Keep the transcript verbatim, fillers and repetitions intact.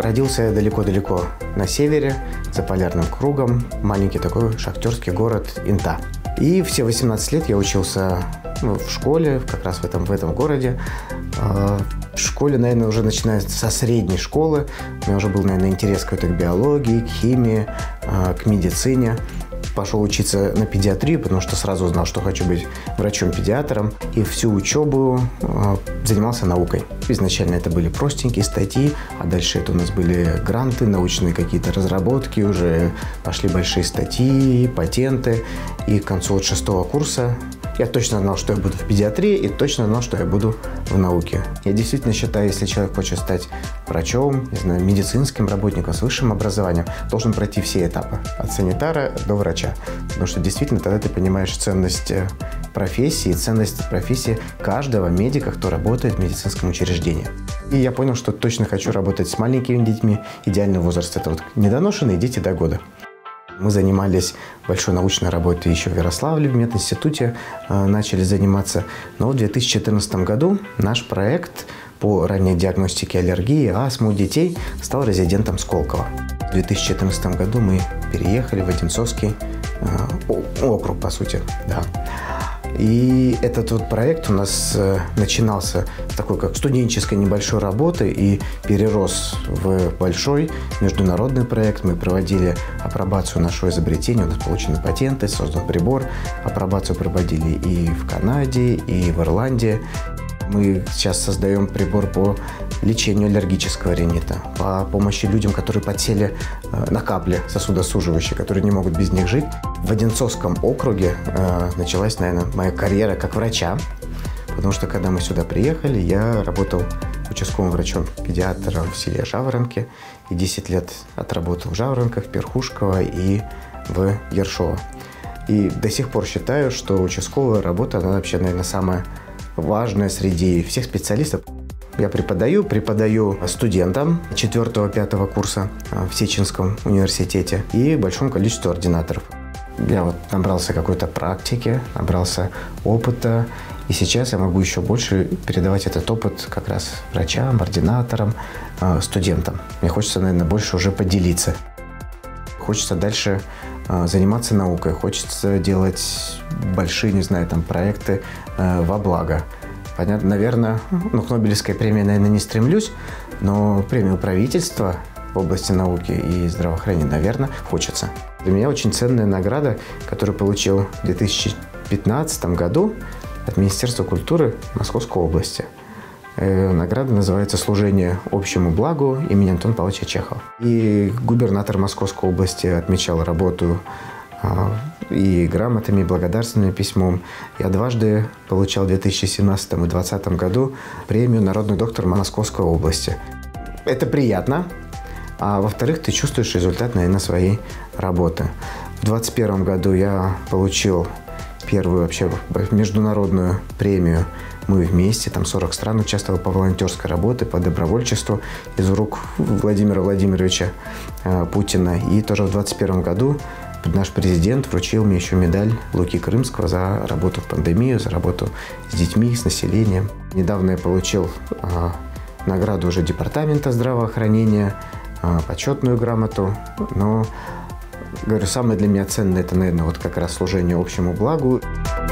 Родился я далеко-далеко на севере, за полярным кругом, маленький такой шахтерский город Инта. И все восемнадцать лет я учился ну, в школе, как раз в этом, в этом городе. В школе, наверное, уже начиная со средней школы, у меня уже был, наверное, интерес какой-то к биологии, к химии, к медицине. Пошел учиться на педиатрию, потому что сразу узнал, что хочу быть врачом-педиатром. И всю учебу занимался наукой. Изначально это были простенькие статьи, а дальше это у нас были гранты, научные какие-то разработки, уже пошли большие статьи, патенты. И к концу вот шестого курса я точно знал, что я буду в педиатрии, и точно знал, что я буду в науке. Я действительно считаю, если человек хочет стать врачом, не знаю, медицинским работником с высшим образованием, должен пройти все этапы, от санитара до врача. Потому что действительно тогда ты понимаешь ценность профессии, ценность профессии каждого медика, кто работает в медицинском учреждении. И я понял, что точно хочу работать с маленькими детьми. Идеальный возраст – это вот недоношенные дети до года. Мы занимались большой научной работой еще в Ярославле, в мединституте э, начали заниматься. Но в две тысячи четырнадцатом году наш проект по ранней диагностике аллергии, астмы у детей стал резидентом Сколково. В две тысячи четырнадцатом году мы переехали в Одинцовский э, округ, по сути, да. И этот вот проект у нас э, начинался с такой как студенческой небольшой работы и перерос в большой международный проект. Мы проводили апробацию нашего изобретения, у нас получены патенты, создан прибор. Апробацию проводили и в Канаде, и в Ирландии. Мы сейчас создаем прибор по лечению аллергического ринита, по помощи людям, которые подсели на капли сосудосуживающие, которые не могут без них жить. В Одинцовском округе э, началась, наверное, моя карьера как врача, потому что, когда мы сюда приехали, я работал участковым врачом-педиатром в селе Жаворонки и десять лет отработал в Жаворонках, в Перхушково и в Ершово. И до сих пор считаю, что участковая работа, она вообще, наверное, самая важная среди всех специалистов. Я преподаю, преподаю студентам четвёртого-пятого курса в Сеченском университете и большому количеству ординаторов. Я вот набрался какой-то практики, набрался опыта, и сейчас я могу еще больше передавать этот опыт как раз врачам, ординаторам, студентам. Мне хочется, наверное, больше уже поделиться. Хочется дальше заниматься наукой, хочется делать большие, не знаю, там, проекты во благо. Понятно, наверное, ну, к Нобелевской премии, наверное, не стремлюсь, но премию правительства в области науки и здравоохранения, наверное, хочется. Для меня очень ценная награда, которую получил в две тысячи пятнадцатом году от Министерства культуры Московской области. Награда называется «Служение общему благу» имени Антона Павловича Чехова. И губернатор Московской области отмечал работу и грамотами, и благодарственным письмом. Я дважды получал в две тысячи семнадцатом и две тысячи двадцатом году премию «Народный доктор Московской области». Это приятно, а во-вторых, ты чувствуешь результат, наверное, своей работы. В двадцать первом году я получил первую вообще международную премию «Мы вместе». Там сорок стран участвовало по волонтерской работе, по добровольчеству из рук Владимира Владимировича Путина. И тоже в двадцать первом году наш президент вручил мне еще медаль Луки Крымского за работу в пандемию, за работу с детьми, с населением. Недавно я получил а, награду уже департамента здравоохранения, а, почетную грамоту. Но, говорю, самое для меня ценное – это, наверное, вот как раз служение общему благу.